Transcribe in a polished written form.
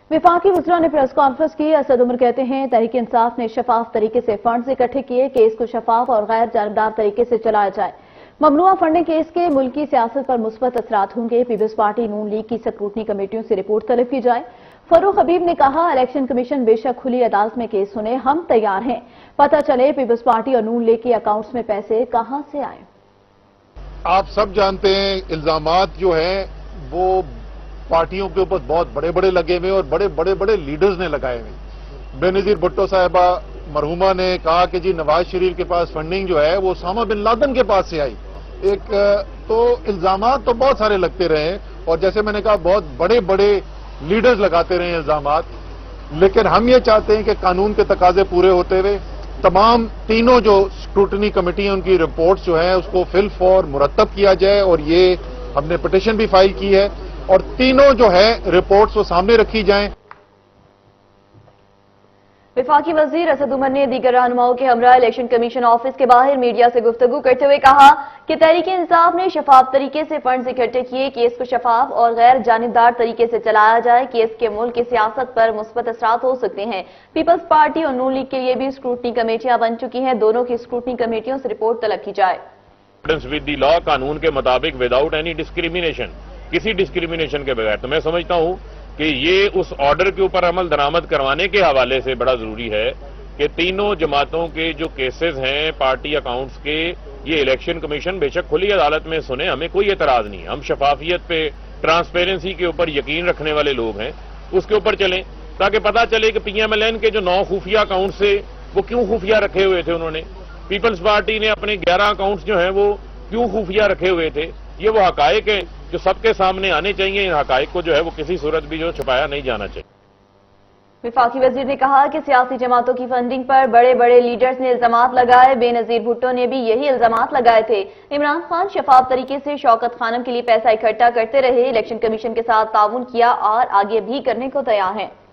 वफाकी वज़रा ने press conference की। असद उमर कहते हैं तहरीक इंसाफ ने शफाफ तरीके से फंड्स इकट्ठे किए, केस को शफाफ और गैर जानबदार तरीके से चलाया जाए। ममनुआ फंडिंग केस के मुल्की सियासत पर मुस्बत असरात होंगे। पीपल्स पार्टी नून लीग की स्क्रूटनी कमेटियों से रिपोर्ट तलब की जाए। फरूख हबीब ने कहा, इलेक्शन कमीशन बेशक खुली अदालत में केस सुने, हम तैयार हैं। पता चले पीपल्स पार्टी और नून लीग के अकाउंट्स में पैसे कहां से आए। आप सब जानते हैं इल्जामात जो हैं वो पार्टियों के ऊपर बहुत बड़े बड़े लगे हुए और बड़े बड़े लीडर्स ने लगाए हुए। बेनजीर भुट्टो साहिबा मरहुमा ने कहा कि जी नवाज शरीफ के पास फंडिंग जो है वो ओसामा बिन लादेन के पास से आई। एक तो इल्जामात तो बहुत सारे लगते रहे और जैसे मैंने कहा बहुत बड़े बड़े लीडर्स लगाते रहे इल्जामात, लेकिन हम ये चाहते हैं कि कानून के तकाजे पूरे होते हुए तमाम तीनों जो स्क्रूटनी कमेटी है उनकी रिपोर्ट्स जो है उसको फिल फॉर मुरतब किया जाए और ये हमने पिटीशन भी फाइल की है और तीनों जो है रिपोर्ट्स वो सामने रखी जाएं। वफाकी वजीर असद उमर ने दीगर रहनुमाओं के हमरा इलेक्शन कमीशन ऑफिस के बाहर मीडिया से गुफ्तगू करते हुए कहा कि तहरीक इंसाफ ने शफाफ तरीके से फंड्स इकट्ठे किए, केस को शफाफ और गैर जानिबदार तरीके से चलाया जाए। केस के मुल्क की सियासत पर मुस्बत असरात हो सकते हैं। पीपल्स पार्टी और नून लीग के लिए भी स्क्रूटनी कमेटियां बन चुकी हैं। दोनों की स्क्रूटनी कमेटियों से रिपोर्ट तलब की जाए। विद द लॉ, कानून के मुताबिक विदाउट एनी डिस्क्रिमिनेशन, किसी डिस्क्रिमिनेशन के बगैर। तो मैं समझता हूं कि ये उस ऑर्डर के ऊपर अमल दरामद करवाने के हवाले से बड़ा जरूरी है कि तीनों जमातों के जो केसेस हैं पार्टी अकाउंट्स के, ये इलेक्शन कमीशन बेशक खुली अदालत में सुने, हमें कोई एतराज नहीं। हम शफाफियत पे, ट्रांसपेरेंसी के ऊपर यकीन रखने वाले लोग हैं, उसके ऊपर चलें ताकि पता चले कि पीएमएलएन के जो 9 खुफिया अकाउंट से वो क्यों खुफिया रखे हुए थे उन्होंने। पीपल्स पार्टी ने अपने 11 अकाउंट्स जो हैं वो क्यों खुफिया रखे हुए थे। ये वो हकायक है जो सबके सामने आने चाहिए। इन हकायक को जो है वो किसी सूरत भी जो छुपाया नहीं जाना चाहिए। वफाकी वजीर ने कहा कि सियासी जमातों की फंडिंग पर बड़े बड़े लीडर्स ने इल्जामात लगाए। बेनजीर भुट्टो ने भी यही इल्जामात लगाए थे। इमरान खान शफाफ तरीके से शौकत खानम के लिए पैसा इकट्ठा करते रहे, इलेक्शन कमीशन के साथ ताउन किया और आगे भी करने को तैयार हैं।